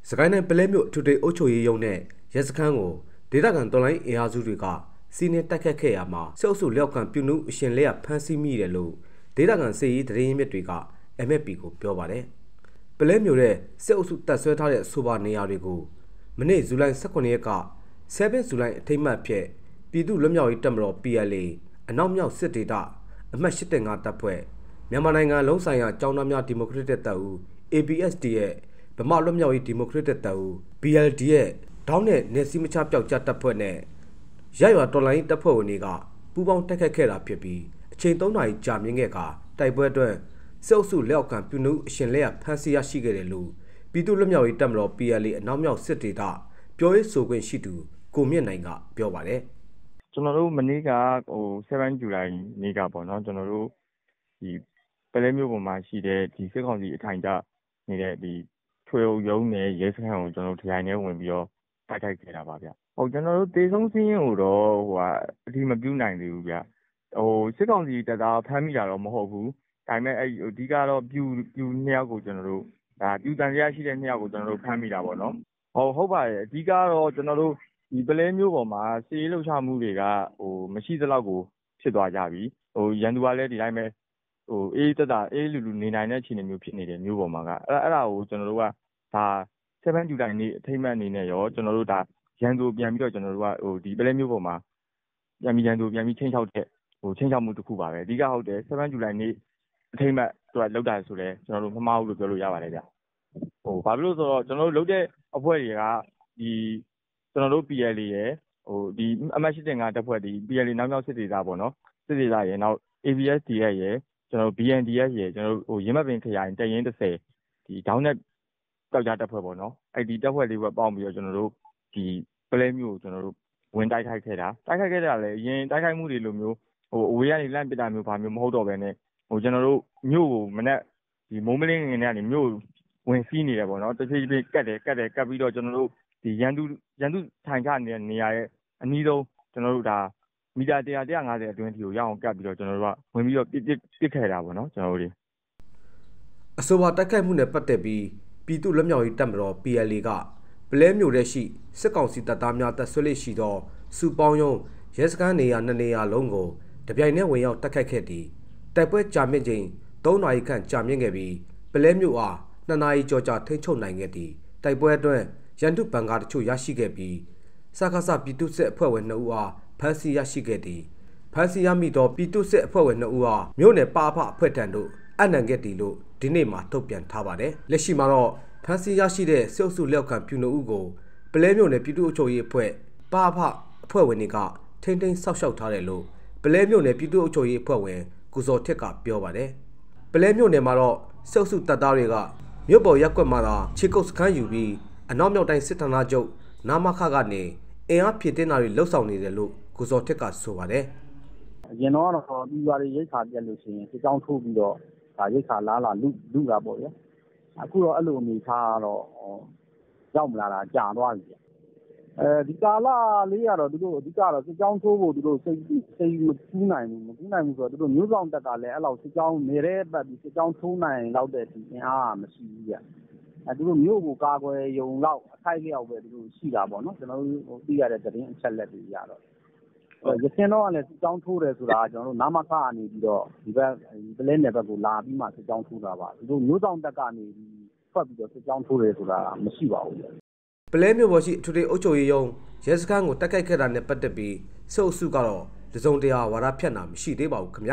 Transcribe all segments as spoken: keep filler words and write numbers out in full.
စကိုင်းတိုင်းပလဲမြို့ထူထေအုပ်ချုပ်ရေးရုံးနဲ့ရဲစခန်းကိုဒေသခံတော်လိုင်းအင်အားစုတွေကစီးနင်းတိုက်ခတ်ခဲ့ရမှာစစ်အုပ်စုလျောက်ခံပြုမှုအရှင်လက်ရဖမ်းဆီးမိတယ်လို့ဒေသခံစစ်ရေးသတင်းရင်းမြစ်တွေက M F P ကိုပြောပါတယ်။ပလဲမြို့ရဲ့စစ်အုပ်စုတပ်ဆွဲထားတဲ့ဆိုပါနေရာတွေကိုမနေ့ဇူလိုင်၁၉ရက်ကဆယ်ဘဇူလိုင်အထိမ်းအမှတ်ဖြစ်ပြည်သူ့လွတ်မြောက်ရေးတပ်မတော် P L A အနောက်မြောက်စစ်ဒေသအမှတ်၈၅တပ်ဖွဲ့မြန်မာနိုင်ငံလုံးဆိုင်ရာကျောင်းသားများဒီမိုကရက်တစ်တပ်ဦး A B S D ရဲ့ဗမာလွတ်မြောက်ရေးဒီမိုကရက်တစ်တပ်ဦး B L D ရဲ့ဒေါင်းနဲ့နေစီမချပျောက်ကြားတပ်ဖွဲ့နဲ့ရရွာတော်လိုင်းတပ်ဖွဲ့ဝင်တွေကပူးပေါင်းတိုက်ခတ်ခဲ့တာဖြစ်ပြီးအချိန်၃နာရီကြာမြင့်ခဲ့ကတိုက်ပွဲအတွက်စစ်အုပ်စုလက်အောက်ခံပြုမှုအရှင်လက်ရဖမ်းဆီးရရှိခဲ့တယ်လို့ပြည်သူ့လွတ်မြောက်ရေးတပ်မတော် P L A အနောက်မြောက်စစ်ဒေသပြောရေးဆိုခွင့်ရှိသူကိုမြင့်နိုင်ကပြောပါတယ်ကျွန်တော်တို့မနေ့ကဟို7ဇူလိုင်နေ့ကပေါ့နော်ကျွန်တော်တို့ဒီပလဲမြို့ပေါ်မှာရှိတဲ့ဒီစစ်ကောင်စီအထိုင်ကျနေတဲ့ဒီထွေအုပ်ရုံးနဲ့ရဲစခန်းကိုကျွန်တော်တို့ထိုင်နေဝင်ပြီးတော့တိုက်ခိုက်ခဲ့တာပါဗျ။ဟုတ်ကျွန်တော်တို့တေဆုံးစင်းရင်ကိုတော့ဟိုကအတိမပြုတ်နိုင်သေးဘူးဗျ။ဟိုစစ်ကောင်စီတပ်သားဖမ်းမိတာတော့မဟုတ်ဘူး။ဒါပေမဲ့အဲ့အဓိကတော့ပြူပြူနှစ်ယောက်ကိုကျွန်တော်တို့ဒါပြူတန်ရရှိတဲ့နှစ်ယောက်ကိုကျွန်တော်တို့ဖမ်းမိတာပေါ့နော်။ဟုတ်ဟုတ်ပါတယ်အဓိကတော့ကျွန်တော်တို့ဒီပလဲမျိုးပေါ်မှာစီးရေးလှုပ်ရှားမှုတွေကဟိုမရှိသလောက်ကိုဖြစ်သွားကြပြီဟိုရန်သူကလည်းဒီတိုင်းပဲဟိုအေးတက်တာအေးလူလူနေနိုင်တဲ့အခြေအနေမျိုးဖြစ်နေတယ်မျိုးပေါ်မှာကအဲ့အဲ့ဒါကိုကျွန်တော်တို့ကဒါ7ဇူလိုင်နေ့အထိမ်းအမှတ်အနေနဲ့ရောကျွန်တော်တို့ဒါရန်သူပြန်ပြီးတော့ကျွန်တော်တို့ကဟိုဒီပလဲမျိုးပေါ်မှာပြန်ပြီးရန်သူပြန်ပြီးချင်းချောက်တဲ့ဟိုချင်းချောက်မှုတစ်ခုပါပဲအဓိကဟုတ်တယ်7ဇူလိုင်နေ့အထိမ်းအမှတ်သူကလောက်တာဆိုလဲကျွန်တော်တို့မမှားဘူးလို့ပြောလို့ရပါတယ်ဗျဟိုဘာဖြစ်လို့ဆိုတော့ကျွန်တော်တို့လုပ်တဲ့အဖွဲ့တွေကဒီကျွန်တော်တို့ P L A ရယ်ဟိုဒီအမှတ်၈၅တပ်ဖွဲ့ဒီ P L A နောက်မြောက်စစ်ဒေသပေါ့နော်စစ်ဒေသရယ်နောက် A B S D ရယ်ကျွန်တော်တို့ B N D S ရယ်ကျွန်တော်တို့ဟိုရင်းမပင်ခရိုင်တရင်၁၀ဒီဒေါင်းနဲ့တောက်ကြတပ်ဖွဲ့ပေါ့နော်အဲ့ဒီတပ်ဖွဲ့လေးပဲပေါင်းပြီးတော့ကျွန်တော်တို့ဒီပလဲမျိုးကိုကျွန်တော်တို့ဝင်တိုက်ခိုက်ခဲ့တာတိုက်ခိုက်ခဲ့တာလည်းအရင်တိုက်ခိုက်မှုတွေလိုမျိုးဟိုအဝေးကနေလန့်ပစ်တာမျိုးဘာမျိုးမဟုတ်တော့ဘဲနဲ့ဟိုကျွန်တော်တို့မြို့ကိုမနေ့ဒီမိုးမလင်းငင်ကနေမြို့ဝင်စီးနေတယ်ပေါ့နော်တဖြည်းဖြည်းကတ်တယ်ကတ်တယ်ကတ်ပြီးတော့ကျွန်တော်တို့ဒီရန်သူရန်သူထိုင်ချနေတဲ့နေရာရဲ့အနည်းဆုံးကျွန်တော်တို့ဒါမီတာ၁၀၀ ၁၅၀အတွင်းထိကိုရအောင်ကတ်ပြီးတော့ကျွန်တော်တို့ကဝင်ပြီးတော့ပစ်ပစ်ပစ်ခဲ့တာပေါ့နော်ကျွန်တော်တို့အဆိုပါတိုက်ခိုက်မှုနဲ့ပတ်သက်ပြီးပြည်သူ့လွတ်မြောက်ရေးတပ်မတော် P L A ကပလဲမြို့ထဲရှိစစ်ကောင်စီတပ်သားများတပ်ဆွဲလေးရှိသောစုပေါင်းရုံးရဲစခန်းနေရာနှစ်နေရာလုံးကိုတပြိုင်နက်ဝင်ရောက်တိုက်ခိုက်ခဲ့ပြီးတိုက်ပွဲကြာမြင့်ချိန်၃နာရီခန့်ကြာမြင့်ခဲ့ပြီးပလဲမြို့အား၂နာရီကျော်ကြာထိန်းချုပ်နိုင်ခဲ့သည်တိုက်ပွဲအတွင်းရန်သူဘန်ကာတချို့ရရှိခဲ့ပြီးစကားစပြည်သူ့စစ်အဖွဲ့ဝင်၂ဦးအားဖမ်းဆီးရရှိခဲ့သည်ဖမ်းဆီးရမိသောပြည်သူ့စစ်အဖွဲ့ဝင်၂ဦးအားမြို့နယ်ပါဖအဖွဲ့ထံသို့အနှံခဲ့သည်လို့ဒီနေ့မှာထုတ်ပြန်ထားပါတယ်လက်ရှိမှာတော့ဖမ်းဆီးရရှိတဲ့စစ်အုပ်စုလက်အောက်ခံပြုနှုတ်ဦးကိုပလဲမြို့နယ်ပြည်သူ့အုပ်ချုပ်ရေးအဖွဲ့ပါဖအဖွဲ့ဝင်တွေကထိန်းသိမ်းဆောက်ရှောက်ထားတယ်လို့ပလဲမြို့နယ်ပြည်သူ့အုပ်ချုပ်ရေးအဖွဲ့ဝင်ကုစောထက်ကပြောပါတယ်ပလဲမြို့နယ်မှာတော့စစ်အုပ်စုတပ်သားတွေကမြို့ပေါ်ရက်ကွက်မှာသာခြေကုပ်စခန်းယူပြီးအနောက်မြောက်တိုင်းစစ်ဌာနချုပ်နာမခကနေအင်အားဖြည့်တင်းတာတွေလှုပ်ဆောင်နေတယ်လို့ကုစောထက်ကဆိုပါတယ်အရင်တော့တော့ဒီရွာတွေရိတ်ခါပြက်လို့ရှိရင်စစ်ကြောင်းထိုးပြီးတော့ဒါရိတ်ခါလားလာလူလူတာပေါ့ဗျာအခုတော့အဲ့လိုအနေထားတော့ရောက်မလာတာကြာသွားပြီအဲဒီကာလလေးကတော့သူတို့အဓိကတော့စစ်ကြောင်းထိုးဖို့သူတို့စိတ်စိတ်မကူးနိုင်ဘူးမကူးနိုင်ဘူးဆိုတော့သူတို့မျိုးဆောင်တက်ကလည်းအဲ့လောက်စစ်ကြောင်းနေတဲ့ပတ်ပြီးစစ်ကြောင်းထိုးနိုင်လောက်တဲ့ဒီအင်အားမရှိဘူးဗျအဲသူတို့မျိုးကိုကာကွယ်ယုံလောက်အထိုက်လျောက်ပဲသူတို့ရှိတာပေါ့နော်ကျွန်တော်တို့သိရတဲ့သတင်းအချက်လက်တွေရတော့ရခင်တော့လည်းစစ်ကြောင်းထိုးတယ်ဆိုတာကျွန်တော်တို့နာမခအနေပြီးတော့ဒီဘက်ပလဲနယ်ဘက်ကိုလာပြီးမှစစ်ကြောင်းထိုးတာပါသူတို့မျိုးဆောင်တက်ကနေပြီးထွက်ပြီးတော့စစ်ကြောင်းထိုးတယ်ဆိုတာမရှိပါဘူးပလဲမြို့ပေါ်ရှိအထူးအုပ်ချုပ်ရေးရုံးရဲစခန်းကိုတိုက်ခိုက်ခဲ့တာနဲ့ပတ်သက်ပြီးစစ်အုပ်စုကတော့တစုံတရာဝါဒဖြန့်တာမရှိသေးပါဘူးခင်ဗျာ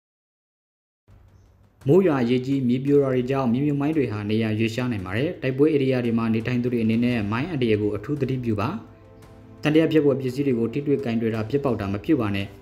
မိုးရွာရေကြီးမြေပြိုရာတွေကြောင့်မြေမြုပ်မိုင်းတွေဟာနေရာရွေ့ရှားနိုင်ပါတယ်တိုက်ပွဲဧရိယာတွေမှာနေထိုင်သူတွေအနေနဲ့မိုင်းအန္တရာယ်ကိုအထူးသတိပြုပါတန်တရားဖြစ်ပေါ်ပစ္စည်းတွေကိုထိတွေ့ကင်တွေ့တာပြစ်ပေါက်တာမပြုတ်ပါနဲ့